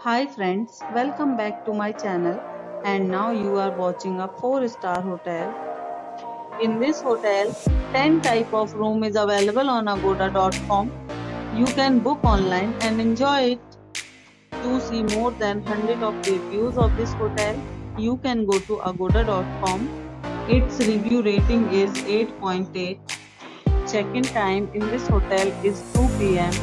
Hi friends, welcome back to my channel and now you are watching a 4-star hotel. In this hotel, 10 type of room is available on agoda.com. You can book online and enjoy it. To see more than 100 of reviews of this hotel, you can go to agoda.com. Its review rating is 8.8. Check-in time in this hotel is 2 p.m.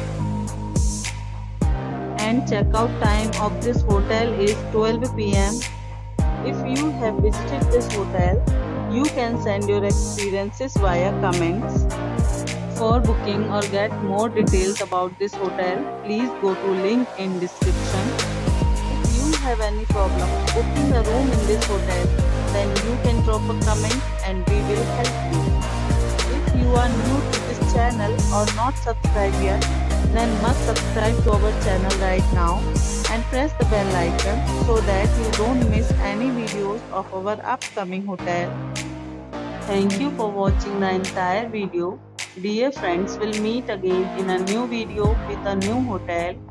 and checkout time of this hotel is 12 p.m. If you have visited this hotel, you can send your experiences via comments. For booking or get more details about this hotel, please go to link in description. If you have any problem booking a room in this hotel, then you can drop a comment and we will help you. If you are new to this channel or not subscribed yet, then must subscribe to our channel right now and press the bell icon so that you don't miss any videos of our upcoming hotel. Thank you for watching the entire video. Dear friends, we'll meet again in a new video with a new hotel.